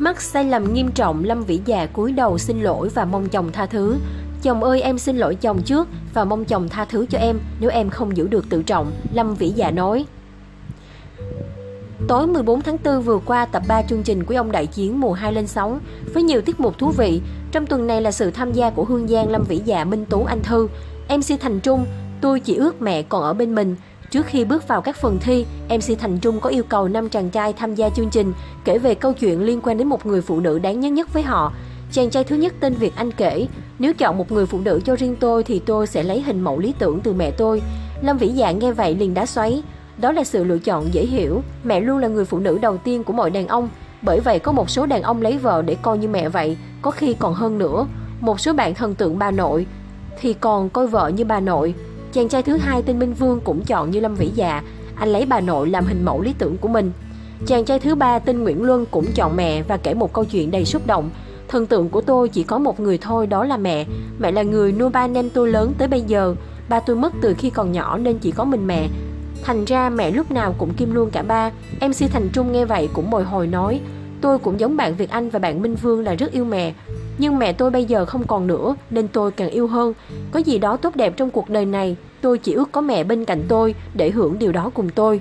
Mắc sai lầm nghiêm trọng, Lâm Vĩ Dạ cúi đầu xin lỗi và mong chồng tha thứ. Chồng ơi, em xin lỗi chồng trước và mong chồng tha thứ cho em nếu em không giữ được tự trọng, Lâm Vĩ Dạ nói. Tối 14 tháng 4 vừa qua, tập 3 chương trình Quý ông Đại Chiến mùa 2 lên sóng với nhiều tiết mục thú vị. Trong tuần này là sự tham gia của Hương Giang, Lâm Vĩ Dạ, Minh Tú, Anh Thư. MC Thành Trung, tôi chỉ ước mẹ còn ở bên mình. Trước khi bước vào các phần thi, MC Thành Trung có yêu cầu 5 chàng trai tham gia chương trình kể về câu chuyện liên quan đến một người phụ nữ đáng nhớ nhất với họ. Chàng trai thứ nhất tên Việt Anh kể, nếu chọn một người phụ nữ cho riêng tôi thì tôi sẽ lấy hình mẫu lý tưởng từ mẹ tôi. Lâm Vĩ Dạ nghe vậy liền đá xoáy. Đó là sự lựa chọn dễ hiểu, mẹ luôn là người phụ nữ đầu tiên của mọi đàn ông. Bởi vậy có một số đàn ông lấy vợ để coi như mẹ vậy, có khi còn hơn nữa. Một số bạn thần tượng bà nội thì còn coi vợ như bà nội. Chàng trai thứ hai tên Minh Vương cũng chọn như Lâm Vĩ Dạ, anh lấy bà nội làm hình mẫu lý tưởng của mình. Chàng trai thứ ba tên Nguyễn Luân cũng chọn mẹ và kể một câu chuyện đầy xúc động. Thần tượng của tôi chỉ có một người thôi, đó là mẹ. Mẹ là người nuôi ba anh em tôi lớn tới bây giờ. Ba tôi mất từ khi còn nhỏ nên chỉ có mình mẹ. Thành ra mẹ lúc nào cũng kim luôn cả ba. MC Thành Trung nghe vậy cũng bồi hồi nói, tôi cũng giống bạn Việt Anh và bạn Minh Vương là rất yêu mẹ. Nhưng mẹ tôi bây giờ không còn nữa nên tôi càng yêu hơn. Có gì đó tốt đẹp trong cuộc đời này, tôi chỉ ước có mẹ bên cạnh tôi để hưởng điều đó cùng tôi.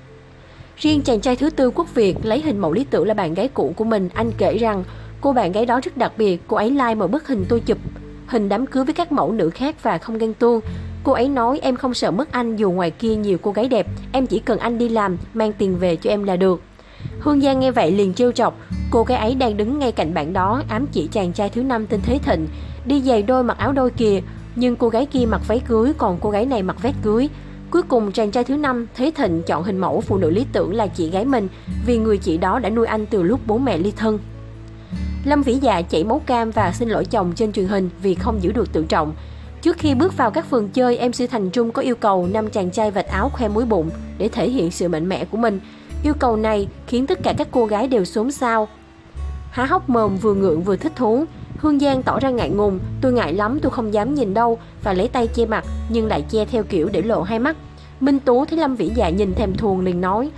Riêng chàng trai thứ tư Quốc Việt lấy hình mẫu lý tưởng là bạn gái cũ của mình. Anh kể rằng cô bạn gái đó rất đặc biệt, cô ấy like mọi bức hình tôi chụp hình đám cưới với các mẫu nữ khác và không ghen tuông. Cô ấy nói em không sợ mất anh dù ngoài kia nhiều cô gái đẹp, em chỉ cần anh đi làm, mang tiền về cho em là được. Hương Giang nghe vậy liền trêu chọc, cô gái ấy đang đứng ngay cạnh bạn đó, ám chỉ chàng trai thứ năm tên Thế Thịnh. Đi giày đôi mặc áo đôi kìa, nhưng cô gái kia mặc váy cưới còn cô gái này mặc vest cưới. Cuối cùng chàng trai thứ năm Thế Thịnh chọn hình mẫu phụ nữ lý tưởng là chị gái mình vì người chị đó đã nuôi anh từ lúc bố mẹ ly thân. Lâm Vĩ Dạ chảy máu cam và xin lỗi chồng trên truyền hình vì không giữ được tự trọng. Trước khi bước vào các phần chơi, MC Thành Trung có yêu cầu 5 chàng trai vạch áo khoe múi bụng để thể hiện sự mạnh mẽ của mình. Yêu cầu này khiến tất cả các cô gái đều xốn xao, há hốc mồm, vừa ngượng vừa thích thú. Hương Giang tỏ ra ngại ngùng, tôi ngại lắm, tôi không dám nhìn đâu, và lấy tay che mặt nhưng lại che theo kiểu để lộ hai mắt. Minh Tú thấy Lâm Vĩ Dạ nhìn thèm thuồng liền nói,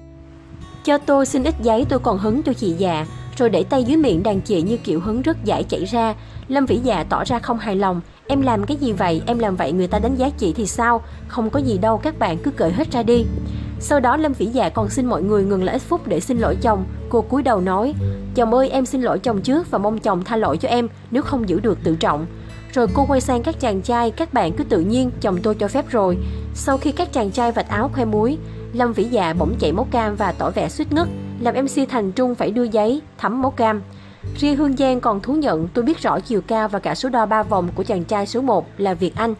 cho tôi xin ít giấy tôi còn hứng cho chị Dạ, rồi đẩy tay dưới miệng đàn chị như kiểu hứng rất dãi chảy ra. Lâm Vĩ Dạ tỏ ra không hài lòng, em làm cái gì vậy, em làm vậy người ta đánh giá chị thì sao, không có gì đâu, các bạn cứ cởi hết ra đi. Sau đó Lâm Vĩ Dạ còn xin mọi người ngừng lại ít phút để xin lỗi chồng. Cô cúi đầu nói, chồng ơi em xin lỗi chồng trước và mong chồng tha lỗi cho em nếu không giữ được tự trọng. Rồi cô quay sang các chàng trai, các bạn cứ tự nhiên, chồng tôi cho phép rồi. Sau khi các chàng trai vạch áo khoe múi, Lâm Vĩ Dạ bỗng chảy máu cam và tỏ vẻ suýt ngất, làm MC Thành Trung phải đưa giấy thấm máu cam. Riêng Hương Giang còn thú nhận, tôi biết rõ chiều cao và cả số đo 3 vòng của chàng trai số 1 là Việt Anh.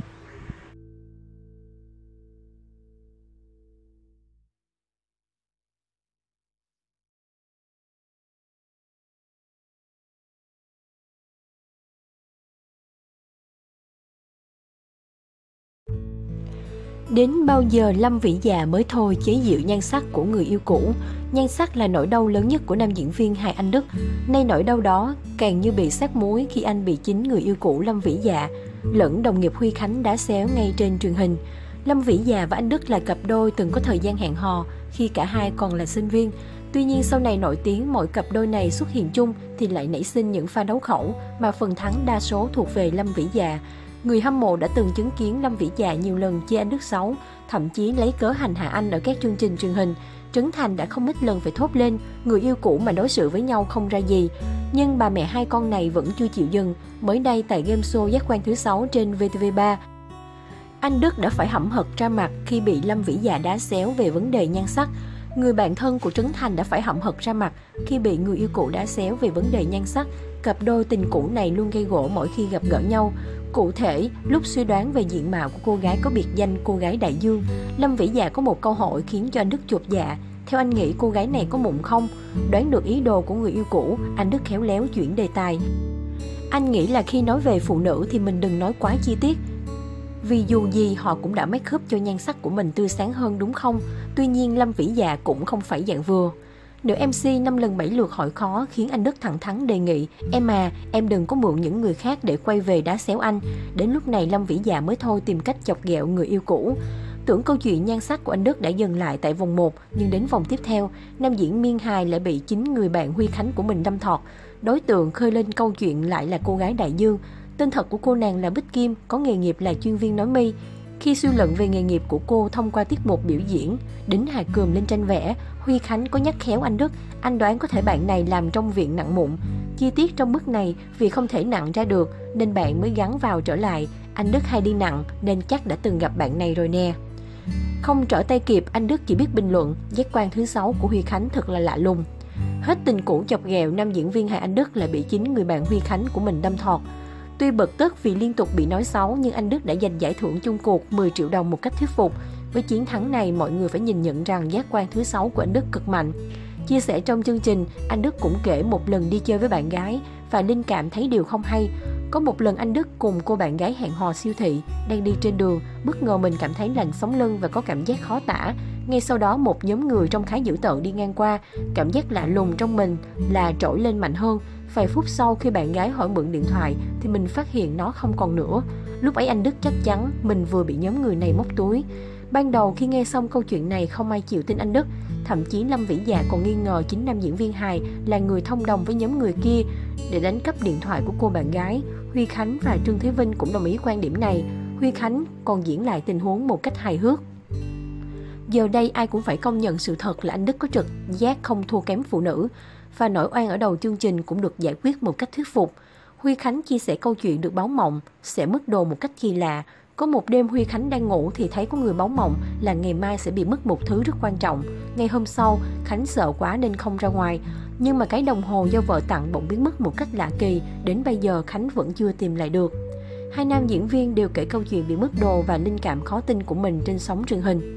Đến bao giờ Lâm Vĩ Dạ mới thôi chế giễu nhan sắc của người yêu cũ. Nhan sắc là nỗi đau lớn nhất của nam diễn viên Hà Anh Đức. Nay nỗi đau đó càng như bị sát muối khi anh bị chính người yêu cũ Lâm Vĩ Dạ lẫn đồng nghiệp Huy Khánh đá xéo ngay trên truyền hình. Lâm Vĩ Dạ và anh Đức là cặp đôi từng có thời gian hẹn hò khi cả hai còn là sinh viên. Tuy nhiên sau này nổi tiếng, mỗi cặp đôi này xuất hiện chung thì lại nảy sinh những pha đấu khẩu mà phần thắng đa số thuộc về Lâm Vĩ Dạ. Người hâm mộ đã từng chứng kiến Lâm Vĩ Dạ nhiều lần chê anh Đức xấu, thậm chí lấy cớ hành hạ anh ở các chương trình truyền hình. Trấn Thành đã không ít lần phải thốt lên, người yêu cũ mà đối xử với nhau không ra gì. Nhưng bà mẹ hai con này vẫn chưa chịu dừng. Mới đây tại game show Giác quan thứ 6 trên VTV3, anh Đức đã phải hậm hực ra mặt khi bị Lâm Vĩ Dạ đá xéo về vấn đề nhan sắc. Người bạn thân của Trấn Thành đã phải hậm hực ra mặt khi bị người yêu cũ đá xéo về vấn đề nhan sắc. Cặp đôi tình cũ này luôn gây gổ mỗi khi gặp gỡ nhau. Cụ thể, lúc suy đoán về diện mạo của cô gái có biệt danh cô gái đại dương, Lâm Vĩ Dạ có một câu hỏi khiến cho anh Đức chột dạ. Theo anh nghĩ cô gái này có mụn không? Đoán được ý đồ của người yêu cũ, anh Đức khéo léo chuyển đề tài. Anh nghĩ là khi nói về phụ nữ thì mình đừng nói quá chi tiết. Vì dù gì họ cũng đã make up cho nhan sắc của mình tươi sáng hơn đúng không? Tuy nhiên Lâm Vĩ Dạ cũng không phải dạng vừa. Nữ MC 5 lần 7 lượt hỏi khó khiến anh Đức thẳng thắn đề nghị, em đừng có mượn những người khác để quay về đá xéo anh. Đến lúc này Lâm Vĩ Dạ mới thôi tìm cách chọc ghẹo người yêu cũ. Tưởng câu chuyện nhan sắc của anh Đức đã dừng lại tại vòng 1, nhưng đến vòng tiếp theo, nam diễn Miên Hài lại bị chính người bạn Huy Khánh của mình đâm thọt. Đối tượng khơi lên câu chuyện lại là cô gái Đại Dương. Tên thật của cô nàng là Bích Kim, có nghề nghiệp là chuyên viên nói mi. Khi suy luận về nghề nghiệp của cô thông qua tiết mục biểu diễn, đính hài cườm lên tranh vẽ, Huy Khánh có nhắc khéo anh Đức, anh đoán có thể bạn này làm trong viện nặng mụn. Chi tiết trong bức này vì không thể nặng ra được nên bạn mới gắn vào trở lại, anh Đức hay đi nặng nên chắc đã từng gặp bạn này rồi nè. Không trở tay kịp, anh Đức chỉ biết bình luận, giác quan thứ 6 của Huy Khánh thật là lạ lùng. Hết tình cũ chọc ghẹo, nam diễn viên hài anh Đức lại bị chính người bạn Huy Khánh của mình đâm thọt. Tuy bực tức vì liên tục bị nói xấu, nhưng anh Đức đã giành giải thưởng chung cuộc 10 triệu đồng một cách thuyết phục. Với chiến thắng này, mọi người phải nhìn nhận rằng giác quan thứ 6 của anh Đức cực mạnh. Chia sẻ trong chương trình, anh Đức cũng kể một lần đi chơi với bạn gái và linh cảm thấy điều không hay. Có một lần anh Đức cùng cô bạn gái hẹn hò siêu thị, đang đi trên đường, bất ngờ mình cảm thấy lạnh sống lưng và có cảm giác khó tả. Ngay sau đó một nhóm người trông khá dữ tợn đi ngang qua, cảm giác lạ lùng trong mình là trỗi lên mạnh hơn. Vài phút sau khi bạn gái hỏi mượn điện thoại thì mình phát hiện nó không còn nữa. Lúc ấy anh Đức chắc chắn mình vừa bị nhóm người này móc túi. Ban đầu khi nghe xong câu chuyện này không ai chịu tin anh Đức. Thậm chí Lâm Vĩ Dạ còn nghi ngờ chính nam diễn viên hài là người thông đồng với nhóm người kia để đánh cắp điện thoại của cô bạn gái. Huy Khánh và Trương Thế Vinh cũng đồng ý quan điểm này. Huy Khánh còn diễn lại tình huống một cách hài hước. Giờ đây ai cũng phải công nhận sự thật là anh Đức có trực giác không thua kém phụ nữ. Và nỗi oan ở đầu chương trình cũng được giải quyết một cách thuyết phục. Huy Khánh chia sẻ câu chuyện được báo mộng sẽ mất đồ một cách kỳ lạ. Có một đêm Huy Khánh đang ngủ thì thấy có người báo mộng là ngày mai sẽ bị mất một thứ rất quan trọng. Ngày hôm sau, Khánh sợ quá nên không ra ngoài. Nhưng mà cái đồng hồ do vợ tặng bỗng biến mất một cách lạ kỳ, đến bây giờ Khánh vẫn chưa tìm lại được. Hai nam diễn viên đều kể câu chuyện bị mất đồ và linh cảm khó tin của mình trên sóng truyền hình.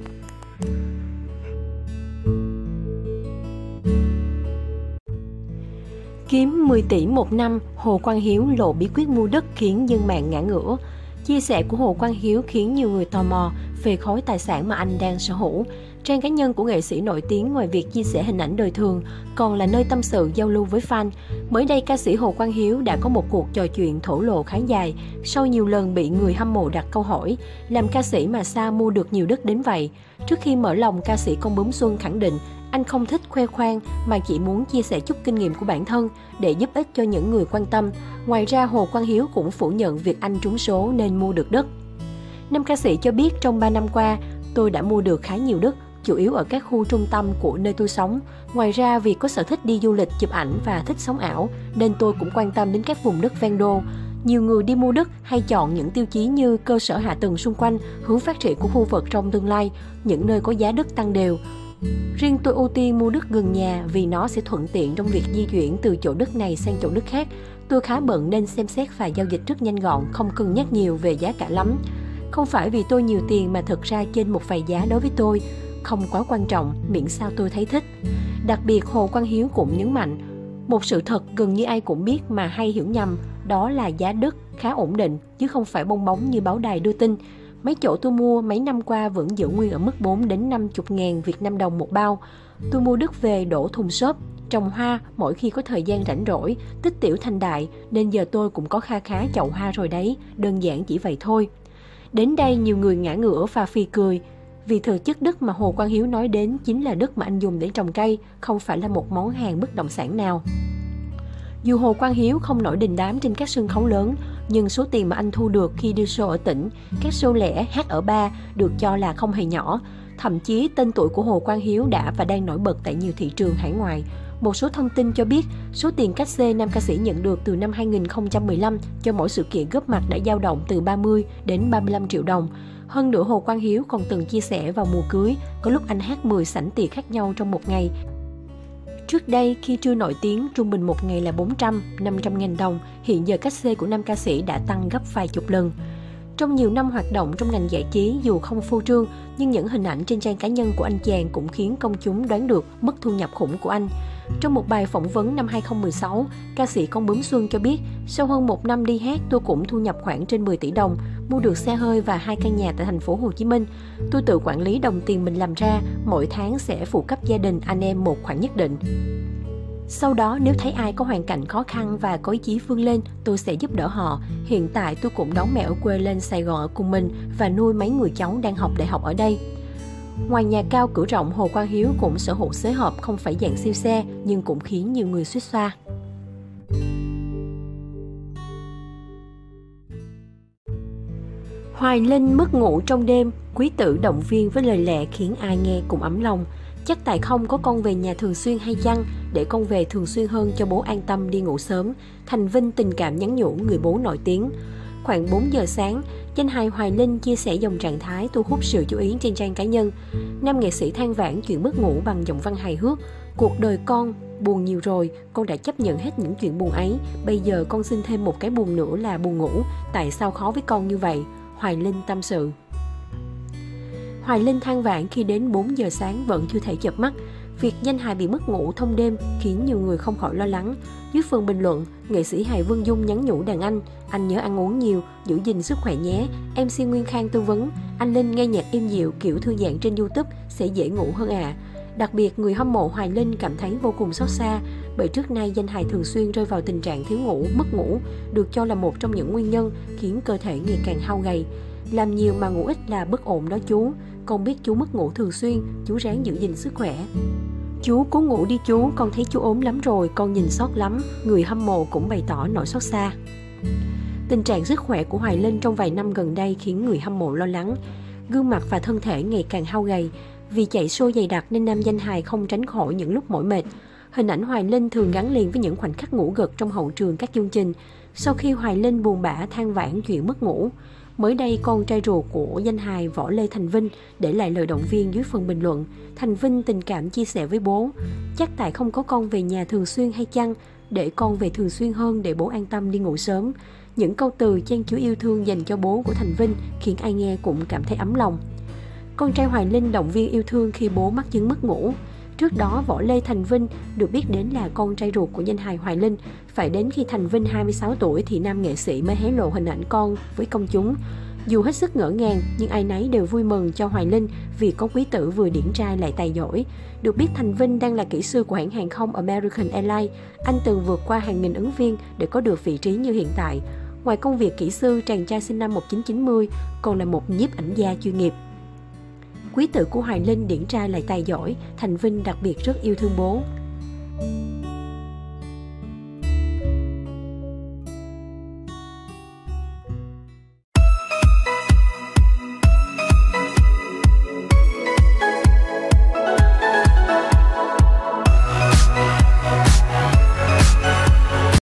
Kiếm 10 tỷ một năm, Hồ Quang Hiếu lộ bí quyết mua đất khiến dân mạng ngã ngửa. Chia sẻ của Hồ Quang Hiếu khiến nhiều người tò mò về khối tài sản mà anh đang sở hữu. Trang cá nhân của nghệ sĩ nổi tiếng ngoài việc chia sẻ hình ảnh đời thường, còn là nơi tâm sự giao lưu với fan. Mới đây, ca sĩ Hồ Quang Hiếu đã có một cuộc trò chuyện thổ lộ khá dài, sau nhiều lần bị người hâm mộ đặt câu hỏi, làm ca sĩ mà sao mua được nhiều đất đến vậy? Trước khi mở lòng, ca sĩ Con Bướm Xuân khẳng định anh không thích khoe khoang mà chỉ muốn chia sẻ chút kinh nghiệm của bản thân để giúp ích cho những người quan tâm. Ngoài ra, Hồ Quang Hiếu cũng phủ nhận việc anh trúng số nên mua được đất. Nam ca sĩ cho biết trong 3 năm qua, tôi đã mua được khá nhiều đất, chủ yếu ở các khu trung tâm của nơi tôi sống. Ngoài ra, vì có sở thích đi du lịch, chụp ảnh và thích sống ảo, nên tôi cũng quan tâm đến các vùng đất ven đô. Nhiều người đi mua đất hay chọn những tiêu chí như cơ sở hạ tầng xung quanh, hướng phát triển của khu vực trong tương lai, những nơi có giá đất tăng đều. Riêng tôi ưu tiên mua đất gần nhà vì nó sẽ thuận tiện trong việc di chuyển từ chỗ đất này sang chỗ đất khác. Tôi khá bận nên xem xét và giao dịch rất nhanh gọn, không cân nhắc nhiều về giá cả lắm. Không phải vì tôi nhiều tiền mà thực ra trên một vài giá đối với tôi không quá quan trọng, miễn sao tôi thấy thích. Đặc biệt, Hồ Quang Hiếu cũng nhấn mạnh một sự thật gần như ai cũng biết mà hay hiểu nhầm, đó là giá đất khá ổn định chứ không phải bong bóng như báo đài đưa tin. Mấy chỗ tôi mua mấy năm qua vẫn giữ nguyên ở mức 4 đến 50 ngàn Việt Nam đồng một bao. Tôi mua đất về đổ thùng xốp, trồng hoa mỗi khi có thời gian rảnh rỗi, tích tiểu thành đại nên giờ tôi cũng có kha khá chậu hoa rồi đấy, đơn giản chỉ vậy thôi. Đến đây nhiều người ngã ngửa và phì cười. Vì thực chất đất mà Hồ Quang Hiếu nói đến chính là đất mà anh dùng để trồng cây, không phải là một món hàng bất động sản nào. Dù Hồ Quang Hiếu không nổi đình đám trên các sân khấu lớn, nhưng số tiền mà anh thu được khi đi show ở tỉnh, các show lẻ, hát ở bar được cho là không hề nhỏ. Thậm chí tên tuổi của Hồ Quang Hiếu đã và đang nổi bật tại nhiều thị trường hải ngoại. Một số thông tin cho biết, số tiền cát xê nam ca sĩ nhận được từ năm 2015 cho mỗi sự kiện góp mặt đã dao động từ 30 đến 35 triệu đồng. Hơn nữa, Hồ Quang Hiếu còn từng chia sẻ vào mùa cưới, có lúc anh hát 10 sảnh tiệc khác nhau trong một ngày. Trước đây, khi chưa nổi tiếng, trung bình một ngày là 400-500 ngàn đồng. Hiện giờ cát xê của nam ca sĩ đã tăng gấp vài chục lần. Trong nhiều năm hoạt động trong ngành giải trí, dù không phô trương, nhưng những hình ảnh trên trang cá nhân của anh chàng cũng khiến công chúng đoán được mức thu nhập khủng của anh. Trong một bài phỏng vấn năm 2016, ca sĩ Con Bướm Xuân cho biết, sau hơn một năm đi hát, tôi cũng thu nhập khoảng trên 10 tỷ đồng, mua được xe hơi và 2 căn nhà tại thành phố Hồ Chí Minh. Tôi tự quản lý đồng tiền mình làm ra, mỗi tháng sẽ phụ cấp gia đình anh em một khoản nhất định. Sau đó nếu thấy ai có hoàn cảnh khó khăn và có ý chí vươn lên, tôi sẽ giúp đỡ họ. Hiện tại tôi cũng đón mẹ ở quê lên Sài Gòn ở cùng mình và nuôi mấy người cháu đang học đại học ở đây. Ngoài nhà cao cửa rộng, Hồ Quang Hiếu cũng sở hữu xế hộp không phải dạng siêu xe nhưng cũng khiến nhiều người xuýt xoa. Hoài Linh mất ngủ trong đêm, quý tử động viên với lời lẽ khiến ai nghe cũng ấm lòng. Chắc tại không có con về nhà thường xuyên hay chăng, để con về thường xuyên hơn cho bố an tâm đi ngủ sớm. Thành Vinh tình cảm nhắn nhủ người bố nổi tiếng. Khoảng 4 giờ sáng, danh hài Hoài Linh chia sẻ dòng trạng thái thu hút sự chú ý trên trang cá nhân. Nam nghệ sĩ than vãn chuyện mất ngủ bằng giọng văn hài hước. Cuộc đời con buồn nhiều rồi, con đã chấp nhận hết những chuyện buồn ấy. Bây giờ con xin thêm một cái buồn nữa là buồn ngủ. Tại sao khó với con như vậy? Hoài Linh tâm sự. Hoài Linh than vãn khi đến 4 giờ sáng vẫn chưa thể chợp mắt. Việc danh hài bị mất ngủ thông đêm khiến nhiều người không khỏi lo lắng. Dưới phần bình luận, nghệ sĩ hài Vương Dung nhắn nhủ đàn anh nhớ ăn uống nhiều, giữ gìn sức khỏe nhé. MC Nguyên Khang tư vấn, anh Linh nghe nhạc êm dịu kiểu thư giãn trên YouTube sẽ dễ ngủ hơn ạ. Đặc biệt, người hâm mộ Hoài Linh cảm thấy vô cùng xót xa bởi trước nay danh hài thường xuyên rơi vào tình trạng thiếu ngủ, mất ngủ, được cho là một trong những nguyên nhân khiến cơ thể ngày càng hao gầy. Làm nhiều mà ngủ ít là bất ổn đó chú. Con biết chú mất ngủ thường xuyên, chú ráng giữ gìn sức khỏe. Chú cố ngủ đi chú, con thấy chú ốm lắm rồi, con nhìn sót lắm. Người hâm mộ cũng bày tỏ nỗi xót xa. Tình trạng sức khỏe của Hoài Linh trong vài năm gần đây khiến người hâm mộ lo lắng. Gương mặt và thân thể ngày càng hao gầy. Vì chạy show dày đặc nên nam danh hài không tránh khỏi những lúc mỏi mệt. Hình ảnh Hoài Linh thường gắn liền với những khoảnh khắc ngủ gật trong hậu trường các chương trình. Sau khi Hoài Linh buồn bã than vãn chuyện mất ngủ, mới đây con trai ruột của danh hài Võ Lê Thành Vinh để lại lời động viên dưới phần bình luận. Thành Vinh tình cảm chia sẻ với bố, chắc tại không có con về nhà thường xuyên hay chăng, để con về thường xuyên hơn để bố an tâm đi ngủ sớm. Những câu từ chan chứa yêu thương dành cho bố của Thành Vinh khiến ai nghe cũng cảm thấy ấm lòng. Con trai Hoài Linh động viên yêu thương khi bố mắc chứng mất ngủ. Trước đó, Võ Lê Thành Vinh được biết đến là con trai ruột của danh hài Hoài Linh. Phải đến khi Thành Vinh 26 tuổi thì nam nghệ sĩ mới hé lộ hình ảnh con với công chúng. Dù hết sức ngỡ ngàng, nhưng ai nấy đều vui mừng cho Hoài Linh vì có quý tử vừa điển trai lại tài giỏi. Được biết Thành Vinh đang là kỹ sư của hãng hàng không American Airlines. Anh từng vượt qua hàng nghìn ứng viên để có được vị trí như hiện tại. Ngoài công việc kỹ sư, chàng trai sinh năm 1990 còn là một nhiếp ảnh gia chuyên nghiệp. Quý tử của Hoài Linh điển trai lại tài giỏi, Thành Vinh đặc biệt rất yêu thương bố.